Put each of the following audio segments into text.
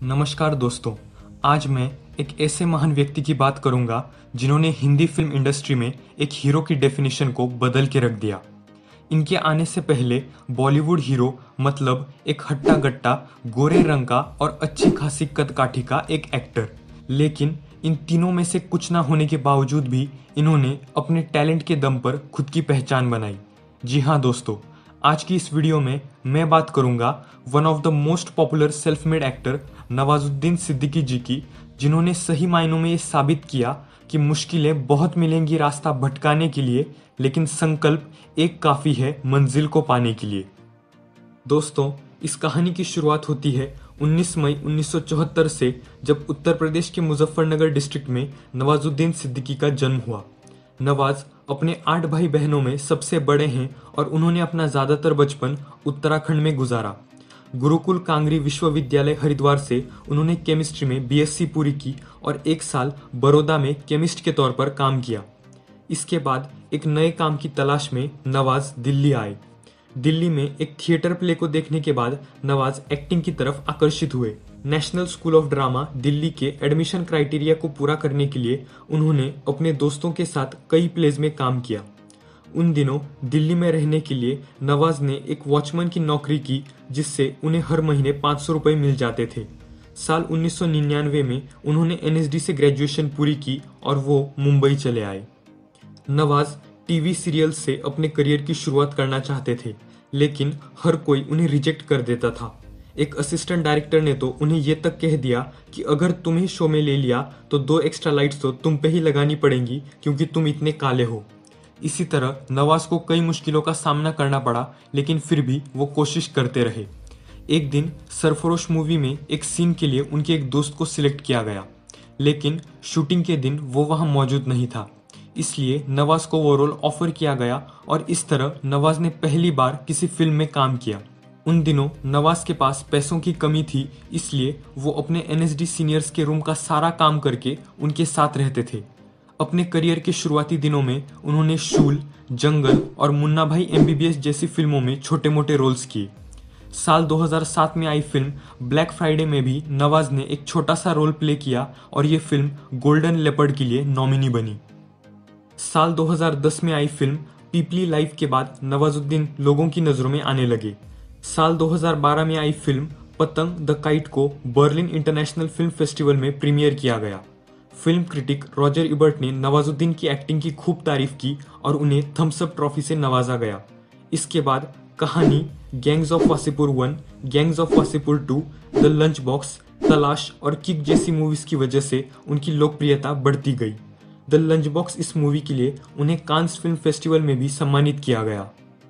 नमस्कार दोस्तों, आज मैं एक ऐसे महान व्यक्ति की बात करूंगा जिन्होंने हिंदी फिल्म इंडस्ट्री में एक हीरो की डेफिनेशन को बदल के रख दिया। इनके आने से पहले बॉलीवुड हीरो मतलब एक हट्टा गट्टा गोरे रंग का और अच्छी खासी कदकाठी का एक एक्टर, लेकिन इन तीनों में से कुछ ना होने के बावजूद भी इन्होंने अपने टैलेंट के दम पर खुद की पहचान बनाई। जी हाँ दोस्तों, आज की इस वीडियो में मैं बात करूंगा one of the most popular self made actor Nawazuddin Siddiqui ji की, जिन्होंने सही मायनों में ये साबित किया कि मुश्किलें बहुत मिलेंगी रास्ता भटकाने के लिए, लेकिन संकल्प एक काफ़ी है मंजिल को पाने के लिए। दोस्तों, इस कहानी की शुरुआत होती है 19 मई 1974 से, जब उत्तर प्रदेश के मुजफ्फरनगर डिस्ट्रिक्ट में नवाजुद्दीन सिद्दीकी का जन्म हुआ। नवाज अपने 8 भाई बहनों में सबसे बड़े हैं और उन्होंने अपना ज़्यादातर बचपन उत्तराखंड में गुजारा। गुरुकुल कांगरी विश्वविद्यालय हरिद्वार से उन्होंने केमिस्ट्री में बीएससी पूरी की और 1 साल बड़ौदा में केमिस्ट के तौर पर काम किया। इसके बाद एक नए काम की तलाश में नवाज दिल्ली आए। दिल्ली में एक थिएटर प्ले को देखने के बाद नवाज एक्टिंग की तरफ आकर्षित हुए। National school of drama Delhi के एडमिशन क्राइटेरिया को पूरा करने के लिए उन्होंने अपने दोस्तों के साथ कई प्लेज में काम किया। उन दिनों दिल्ली में रहने के लिए नवाज ने एक वॉचमैन की नौकरी की, जिससे उन्हें हर महीने 500 रुपये मिल जाते थे। साल 1999 में उन्होंने एनएसडी से ग्रेजुएशन पूरी की और वो मुंबई चले आए। नवाज टीवी सीरियल से अपने करियर की शुरुआत करना चाहते थे, लेकिन हर कोई उन्हें रिजेक्ट कर देता था। एक असिस्टेंट डायरेक्टर ने तो उन्हें यह तक कह दिया कि अगर तुम्हें शो में ले लिया तो 2 एक्स्ट्रा लाइट्स तो तुम पे ही लगानी पड़ेंगी, क्योंकि तुम इतने काले हो। इसी तरह नवाज को कई मुश्किलों का सामना करना पड़ा, लेकिन फिर भी वो कोशिश करते रहे। एक दिन सरफरोश मूवी में एक सीन के लिए उनके एक दोस्त को सिलेक्ट किया गया, लेकिन शूटिंग के दिन वो वहाँ मौजूद नहीं था। इसलिए नवाज को वो रोल ऑफर किया गया और इस तरह नवाज ने पहली बार किसी फिल्म में काम किया। उन दिनों नवाज के पास पैसों की कमी थी, इसलिए वो अपने एनएसडी सीनियर्स के रूम का सारा काम करके उनके साथ रहते थे। अपने करियर के शुरुआती दिनों में उन्होंने शूल, जंगल और मुन्ना भाई एमबीबीएस जैसी फिल्मों में छोटे मोटे रोल्स किए। साल 2007 में आई फिल्म ब्लैक फ्राइडे में भी नवाज ने एक छोटा सा रोल प्ले किया और ये फिल्म गोल्डन लेपर्ड के लिए नॉमिनी बनी। साल 2010 में आई फिल्म पीपली लाइफ के बाद नवाजुद्दीन लोगों की नज़रों में आने लगे। साल 2012 में आई फिल्म पतंग द काइट को बर्लिन इंटरनेशनल फिल्म फेस्टिवल में प्रीमियर किया गया। फिल्म क्रिटिक रॉजर इबर्ट ने नवाजुद्दीन की एक्टिंग की खूब तारीफ की और उन्हें थम्स अप ट्रॉफी से नवाजा गया। इसके बाद Kahaani gangs of Wasseypur 1, gangs of Wasseypur 2, the lunch box, Talaash और किक जैसी मूवीज की वजह से उनकी लोकप्रियता बढ़ती गई। द लंच बॉक्स इस मूवी के लिए उन्हें कांस फिल्म फेस्टिवल में भी सम्मानित किया गया।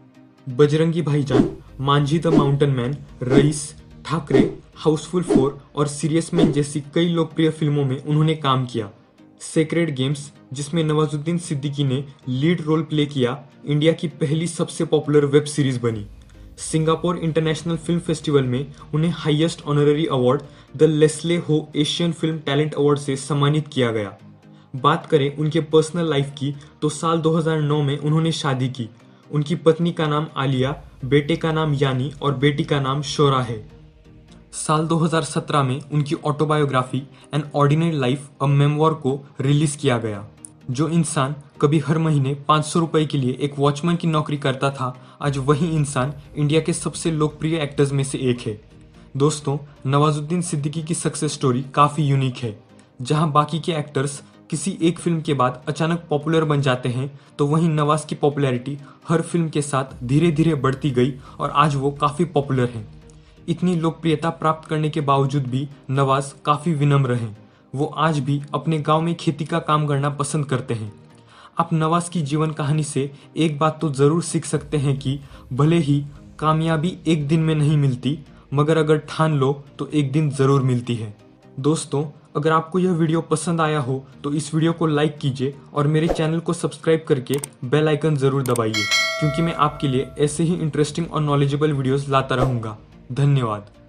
Bajrangi Bhaijaan, Manjhi the mountain man, Raees, Thackeray, Housefull 4 और सीरियस मैन जैसी कई लोकप्रिय फिल्मों में उन्होंने काम किया। सेक्रेड गेम्स, जिसमें नवाजुद्दीन सिद्दीकी ने लीड रोल प्ले किया, इंडिया की पहली सबसे पॉपुलर वेब सीरीज बनी। सिंगापुर इंटरनेशनल फिल्म फेस्टिवल में उन्हें highest honorary award the Leslie Ho Asian film talent award से सम्मानित किया गया। बात करें उनके पर्सनल लाइफ की तो साल 2009 में उन्होंने शादी की। उनकी पत्नी का नाम आलिया, बेटे का नाम यानी और बेटी का नाम शोरा है। साल 2017 में उनकी autobiography an ordinary life a memoir को रिलीज किया गया। जो इंसान कभी हर महीने 500 रुपये के लिए एक वॉचमैन की नौकरी करता था, आज वही इंसान इंडिया के सबसे लोकप्रिय एक्टर्स में से एक है। दोस्तों, नवाजुद्दीन सिद्दीकी की सक्सेस स्टोरी काफ़ी यूनिक है। जहां बाकी के एक्टर्स किसी एक फिल्म के बाद अचानक पॉपुलर बन जाते हैं, तो वहीं नवाज की पॉपुलैरिटी हर फिल्म के साथ धीरे धीरे बढ़ती गई और आज वो काफ़ी पॉपुलर हैं। इतनी लोकप्रियता प्राप्त करने के बावजूद भी नवाज काफ़ी विनम्र हैं। वो आज भी अपने गांव में खेती का काम करना पसंद करते हैं। आप नवाज की जीवन कहानी से एक बात तो ज़रूर सीख सकते हैं कि भले ही कामयाबी एक दिन में नहीं मिलती, मगर अगर ठान लो तो एक दिन ज़रूर मिलती है। दोस्तों, अगर आपको यह वीडियो पसंद आया हो तो इस वीडियो को लाइक कीजिए और मेरे चैनल को सब्सक्राइब करके बेल आइकन ज़रूर दबाइए, क्योंकि मैं आपके लिए ऐसे ही इंटरेस्टिंग और नॉलेजेबल वीडियोस लाता रहूँगा। धन्यवाद।